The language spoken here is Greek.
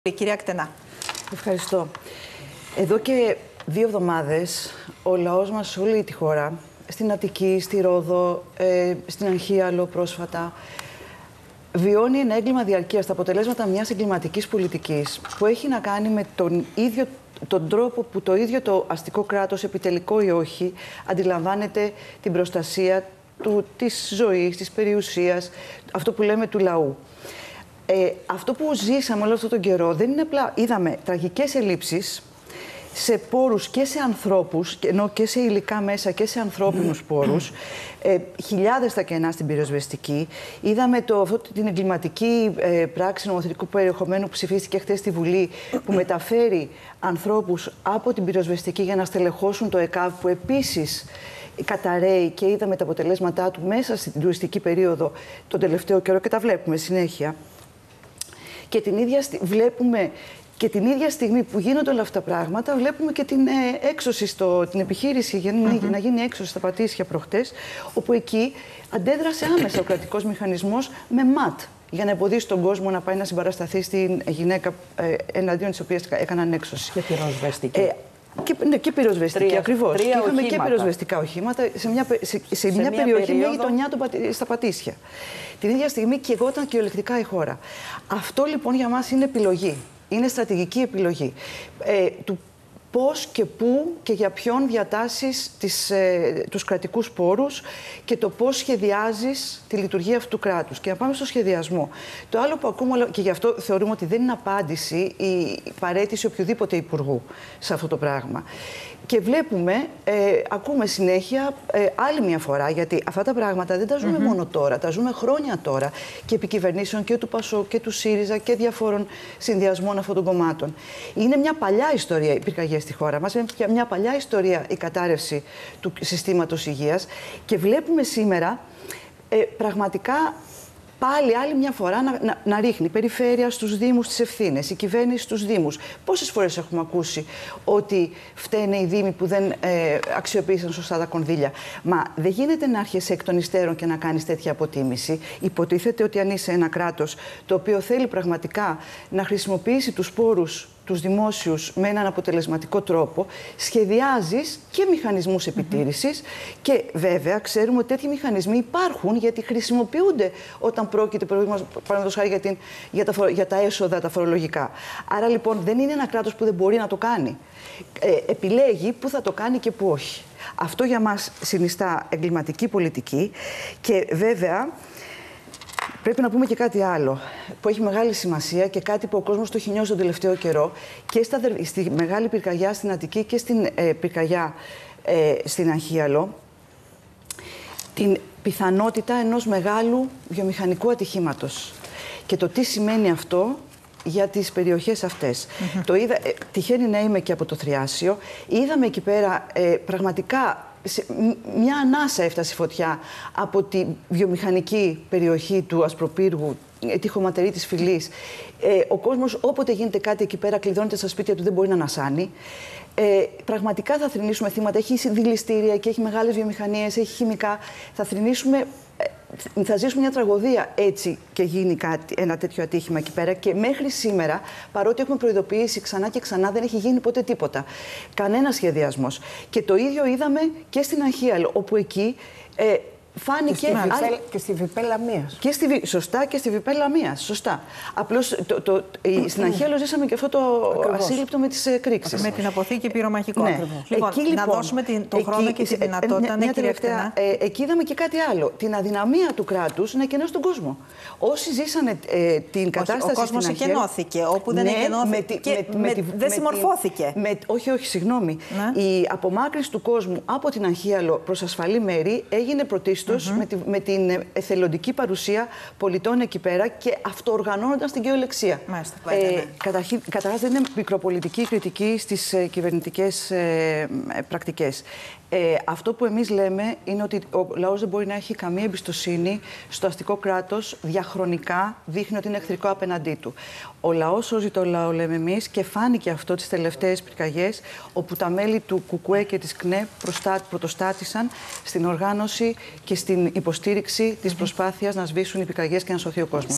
Η κυρία Κτενά. Ευχαριστώ. Εδώ και 2 εβδομάδες ο λαός μας σε όλη τη χώρα, στην Αττική, στη Ρόδο, στην Αγχίαλο πρόσφατα, βιώνει ένα έγκλημα διαρκείας, τα αποτελέσματα μιας εγκληματικής πολιτικής που έχει να κάνει με τον τρόπο που το ίδιο το αστικό κράτος, επιτελικό ή όχι, αντιλαμβάνεται την προστασία της ζωής, της περιουσίας, αυτό που λέμε του λαού. Αυτό που ζήσαμε όλο αυτόν τον καιρό δεν είναι απλά. Είδαμε τραγικές ελλείψεις σε πόρους και σε ανθρώπους, ενώ και σε υλικά μέσα και σε ανθρώπινους πόρους. Χιλιάδες τα κενά στην πυροσβεστική. Είδαμε την εγκληματική πράξη νομοθετικού περιεχομένου που ψηφίστηκε χθες στη Βουλή, που μεταφέρει ανθρώπους από την πυροσβεστική για να στελεχώσουν το ΕΚΑΒ, που επίσης καταραίει, και είδαμε τα αποτελέσματά του μέσα στην τουριστική περίοδο τον τελευταίο καιρό και τα βλέπουμε συνέχεια. Και την ίδια στιγμή που γίνονται όλα αυτά τα πράγματα, βλέπουμε και την έξωση, την επιχείρηση για να γίνει έξωση στα Πατήσια προχτές, όπου εκεί αντέδρασε άμεσα ο κρατικός μηχανισμός με ΜΑΤ, για να εμποδίσει τον κόσμο να πάει να συμπαρασταθεί στην γυναίκα εναντίον της οποίας έκαναν έξωση. Και πυροσβεστική. Και πυροσβεστική, ακριβώς. Είχαμε και πυροσβεστικά οχήματα σε μια περιοχή, μια γειτονιά στα Πατήσια. Την ίδια στιγμή καιγόταν κυριολεκτικά η χώρα. Αυτό λοιπόν για μας είναι επιλογή. Είναι στρατηγική επιλογή. Του πώς και πού και για ποιον διατάσσεις τους κρατικούς πόρους και το πώς σχεδιάζεις τη λειτουργία αυτού του κράτους. Και να πάμε στο σχεδιασμό. Το άλλο που ακούμε, και γι' αυτό θεωρούμε ότι δεν είναι απάντηση η παραίτηση οποιοδήποτε υπουργού σε αυτό το πράγμα. Και ακούμε συνέχεια άλλη μια φορά, γιατί αυτά τα πράγματα δεν τα ζούμε μόνο τώρα, τα ζούμε χρόνια τώρα, και επί κυβερνήσεων και του ΠΑΣΟΚ και του ΣΥΡΙΖΑ και διαφόρων συνδυασμών αυτών των κομμάτων. Είναι μια παλιά ιστορία οι πυρκαγιές στη χώρα μας, μια παλιά ιστορία η κατάρρευση του συστήματος υγείας, και βλέπουμε σήμερα πραγματικά πάλι άλλη μια φορά να ρίχνει η περιφέρεια στους Δήμους τις ευθύνες, η κυβέρνηση στους Δήμους. Πόσες φορές έχουμε ακούσει ότι φταίνε οι Δήμοι που δεν αξιοποίησαν σωστά τα κονδύλια? Μα δεν γίνεται να έρχεσαι εκ των υστέρων και να κάνεις τέτοια αποτίμηση. Υποτίθεται ότι αν είσαι ένα κράτος το οποίο θέλει πραγματικά να χρησιμοποιήσει τους πόρους τους δημόσιους με έναν αποτελεσματικό τρόπο, σχεδιάζεις και μηχανισμούς επιτήρησης, και βέβαια ξέρουμε ότι τέτοιοι μηχανισμοί υπάρχουν, γιατί χρησιμοποιούνται όταν πρόκειται, παραδείγματος χάρη, για τα έσοδα, τα φορολογικά. Άρα λοιπόν δεν είναι ένα κράτος που δεν μπορεί να το κάνει. Επιλέγει πού θα το κάνει και πού όχι. Αυτό για μας συνιστά εγκληματική πολιτική, και βέβαια πρέπει να πούμε και κάτι άλλο που έχει μεγάλη σημασία και κάτι που ο κόσμος το έχει νιώσει τον τελευταίο καιρό, και στη μεγάλη πυρκαγιά στην Αττική και στην πυρκαγιά στην Αγχίαλο, την πιθανότητα ενός μεγάλου βιομηχανικού ατυχήματος. Και το τι σημαίνει αυτό για τις περιοχές αυτές. Τυχαίνει να είμαι και από το Θριάσιο. Είδαμε εκεί πέρα πραγματικά μια ανάσα έφτασε η φωτιά από τη βιομηχανική περιοχή του Ασπροπύργου, τη χωματερή της Φυλής. Ο κόσμος, όποτε γίνεται κάτι εκεί πέρα, κλειδώνεται στα σπίτια του, δεν μπορεί να ανασάνει. Πραγματικά θα θρηνήσουμε θύματα. Έχει δηληστήρια και έχει μεγάλες βιομηχανίες, έχει χημικά. Θα ζήσουμε μια τραγωδία έτσι και γίνει ένα τέτοιο ατύχημα εκεί πέρα. Και μέχρι σήμερα, παρότι έχουμε προειδοποιήσει ξανά και ξανά, δεν έχει γίνει ποτέ τίποτα. Κανένα σχεδιασμός. Και το ίδιο είδαμε και στην Αγχίαλο, όπου εκεί φάνηκε. Και στη Βιπέ Λαμίας. Σωστά, και στη Βιπέ Λαμίας. Σωστά. Απλώς στην Αγχίαλο ζήσαμε και αυτό το ασύλληπτο με τις εκρήξεις. Με την αποθήκη πυρομαχικών. Ναι. Λοιπόν, να δώσουμε τον χρόνο και τη δυνατότητα. Μια τελευταία. Εκεί είδαμε και κάτι άλλο. Την αδυναμία του κράτους να εκενώσει τον κόσμο. Όσοι ζήσανε την κατάσταση. Ο κόσμος εκενώθηκε. Όπου δεν εκενώθηκε. Δεν συμμορφώθηκε. Όχι, συγγνώμη. Η απομάκρυνση του κόσμου από την Αγχίαλο προς ασφαλή μέρη έγινε πρωτίστως με την εθελοντική παρουσία πολιτών εκεί πέρα, και αυτοοργανώνοντας την κυριολεξία. Καταρχάς, δεν είναι μικροπολιτική κριτική στις κυβερνητικές πρακτικές. Αυτό που εμείς λέμε είναι ότι ο λαός δεν μπορεί να έχει καμία εμπιστοσύνη στο αστικό κράτος. Διαχρονικά δείχνει ότι είναι εχθρικό απέναντί του. Ο λαός σώζει το λαό, λέμε εμείς, και φάνηκε αυτό τις τελευταίες πυρκαγιές, όπου τα μέλη του ΚΚΕ και της ΚΝΕ πρωτοστάτησαν στην οργάνωση και στην υποστήριξη της προσπάθειας να σβήσουν οι πυρκαγιές και να σωθεί ο κόσμος.